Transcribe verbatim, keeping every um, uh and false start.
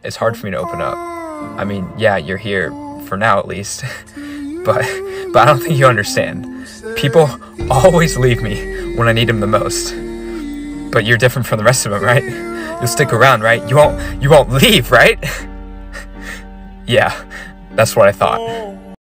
it's hard for me to open up. I mean, yeah, you're here, for now at least, but, but I don't think you understand. People always leave me when I need them the most. But you're different from the rest of them, right? You'll stick around, right? You won't, you won't leave, right? Yeah, that's what I thought.